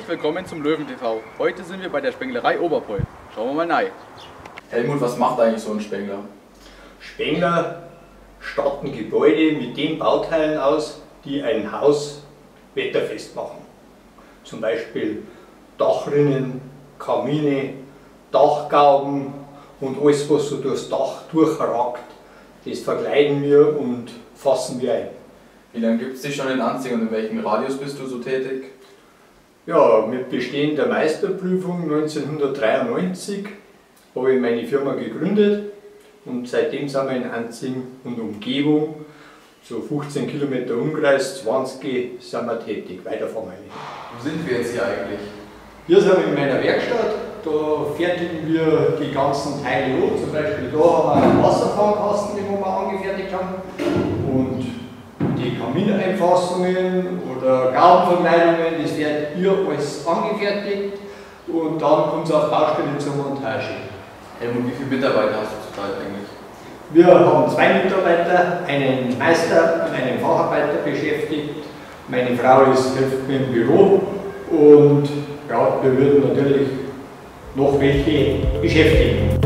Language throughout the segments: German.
Herzlich willkommen zum Löwen TV. Heute sind wir bei der Spenglerei Oberpolk. Schauen wir mal rein. Helmut, was macht eigentlich so ein Spengler? Spengler statten Gebäude mit den Bauteilen aus, die ein Haus wetterfest machen. Zum Beispiel Dachrinnen, Kamine, Dachgauben und alles, was so durchs Dach durchragt, das verkleiden wir und fassen wir ein. Wie lange gibt es dich schon in Anzing und in welchem Radius bist du so tätig? Ja, mit Bestehen der Meisterprüfung 1993 habe ich meine Firma gegründet und seitdem sind wir in Anzing und Umgebung, so 15 Kilometer Umkreis, 20 sind wir tätig, weiter fahren wir nicht. Wo sind wir jetzt hier eigentlich? Hier sind wir in meiner Werkstatt, da fertigen wir die ganzen Teile an, zum Beispiel da haben wir einen Wasserfangkasten, den wir angefertigt haben, und die Kamineinfassungen oder Gaubenverkleidungen, das wird hier alles angefertigt und dann kommt es auf Baustelle zur Montage. Helmut, wie viele Mitarbeiter hast du zurzeit eigentlich? Wir haben 2 Mitarbeiter, einen Meister und einen Facharbeiter beschäftigt. Meine Frau hilft mir im Büro und ja, wir würden natürlich noch welche beschäftigen.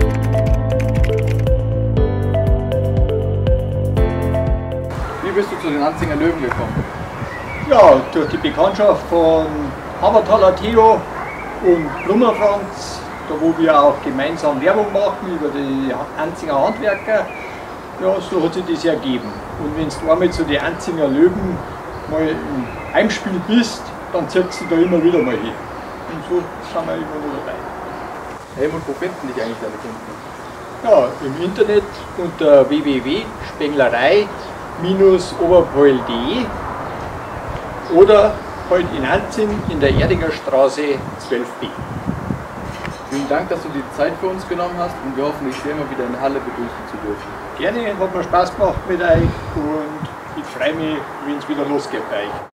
Wie bist du zu den Anzinger Löwen gekommen? Ja, durch die Bekanntschaft von Habertaler Theo und Brummer Franz, da wo wir auch gemeinsam Werbung machen über die Anzinger Handwerker, ja, so hat sich das ergeben. Und wenn du einmal zu den Anzinger Löwen mal im Heimspiel bist, dann ziehst du da immer wieder mal hin. Und so sind wir immer noch dabei. Helmut, wo finden dich eigentlich deine Kunden? Ja, im Internet unter www.spenglerei-oberpolk.de oder halt in Anzing in der Erdinger Straße 12b. Vielen Dank, dass du die Zeit für uns genommen hast und wir hoffen, dich sehr mal wieder in der Halle begrüßen zu dürfen. Gerne, hat mir Spaß gemacht mit euch und ich freue mich, wenn es wieder losgeht bei euch.